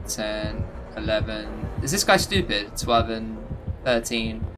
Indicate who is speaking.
Speaker 1: 10, 11. Is this guy stupid? 12 and 13.